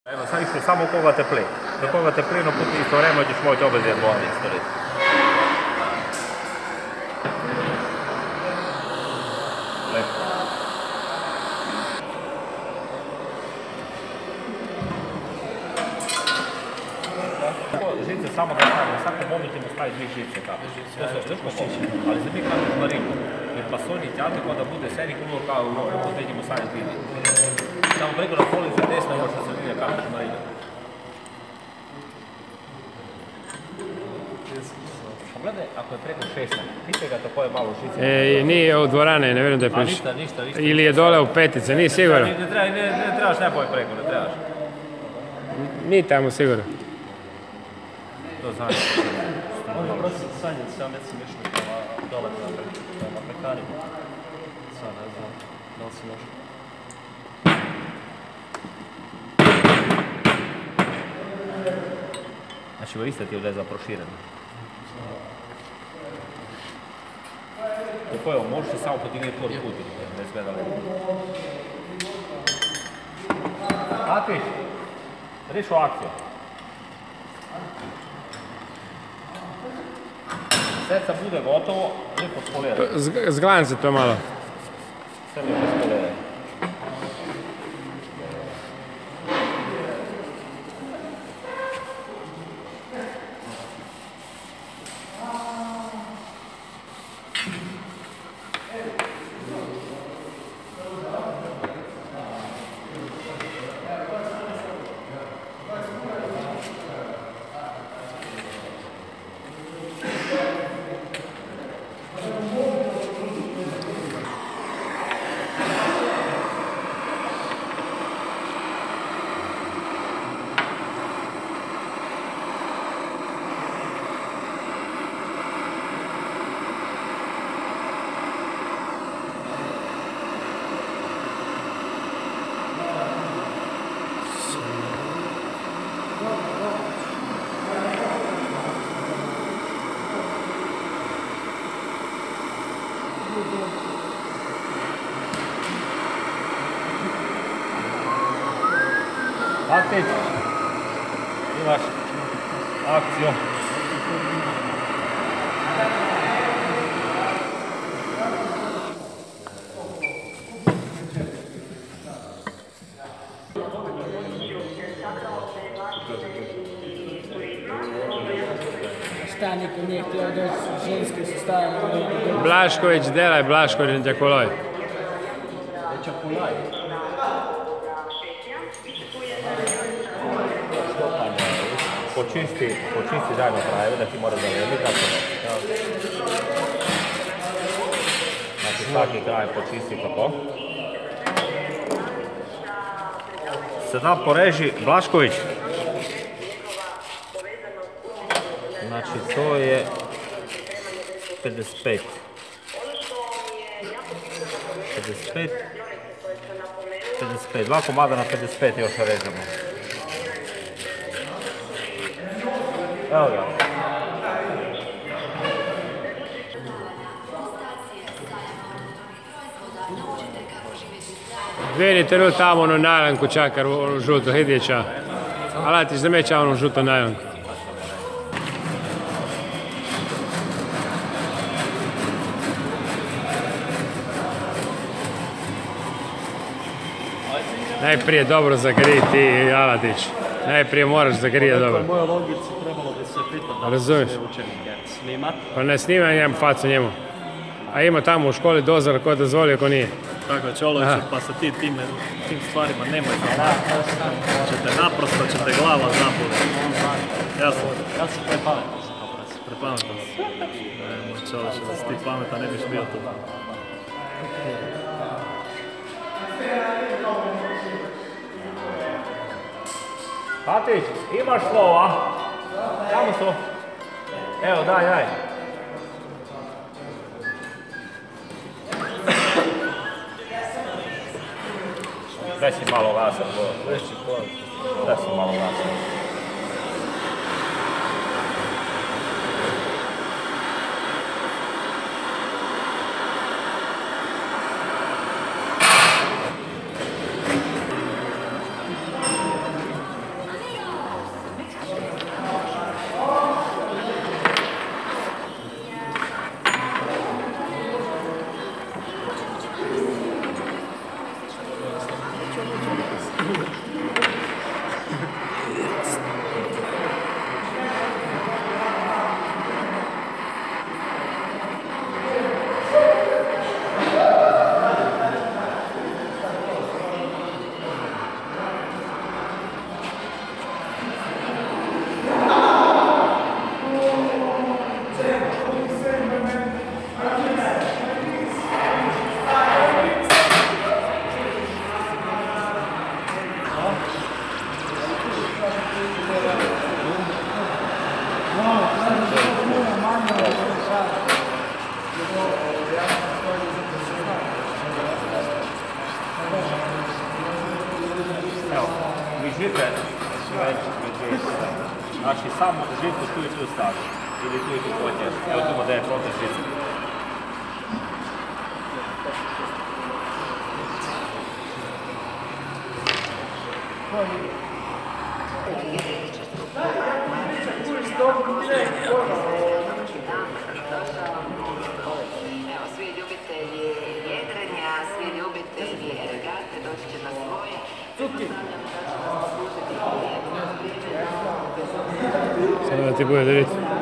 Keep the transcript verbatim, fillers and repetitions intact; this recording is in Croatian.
Evo, sad isto samo kogate plin. Dok kogate plin, puti isto vreme ćeš moći obezir bolje istoriti. Lepo. Žice samo da stavimo, svako moment ćemo staviti dvije žice kako. To se štrško poče, ali za mi kako marinu. Jer pasoni tjate kada bude sedi kulo kao u ovom putu idemo staviti vidi. Samo preko na police desna još da se vidi kako ću marinu. Pogledaj, ako je preko šesta, pitaj ga to koje malo žice. E, nije u dvorane, ne vjerujem da je piše. Ništa, ništa, ništa. Ili je dole u petice, nije sigurno. Ne, treba, ne, ne trebaš ne poje preko, ne trebaš. Nije tamo sigurno. To znači. Ono prosto sanjati sam recimo išli prema dole prema pekarima. Sad ne znam, da li si može. Znači, ovo isto ti ovdje je za prošireno. Tako je, možeš se samo podignuti por puti, ne izgleda lepo. Atiš, rišu akciju. Srca bude gotovo, lijepo spoliraj. Zgledam se to malo. Sve lijepo spoliraj. Atić, imaš akciju. Šta niko nije htio doći, ženski su stavili. Blašković, delaj Blašković, Đakuloj. Čakulaj. Počisti, počisti zajedno krajeve da ti mora zavrljati, tako da. Znači svaki kraj počisti tako. Sada poreži Blašković. Znači to je pedeset pet. pedeset pet. pedeset pet. Dva komada na pedeset pet još režemo. Evo ga. Vidite nu tamo onu najlanku čakar, onu žutu hidjeća. Alatić zameća onu žutu najlanku. Najprije dobro zagriti, Alatić. Najprije moraš zagrijati dobro. Po mojoj logici trebalo bi se pitati da li Razumiješ? se učenike snimat. Pa ne snimam ja facu njemu. A ima tamo u školi dozor ko dozvolio, ko nije. Tako Čoloviću, pa sa ti tim, tim stvarima nemoj zavrati. Ćete naprosto, ćete glava zaboli. Ja sam, ja sam prepametan sam naprosto. Prepametan sam. E, moj Čoloviću, da si ti pametan ne biš bio tu. Atić, imaš slova? Tamo su. Evo, daj, daj. Daj si malo lasa, bo. Daj si malo lasa. veći medvješća. Znači samo žicu tu i tu stavi. Ili tu i tu potješ. Evo tu da je protiv žice. Svi ljubitelji jedrenja, svi ljubitelji regate doći će na svoje. Samo da ti bude da vidite.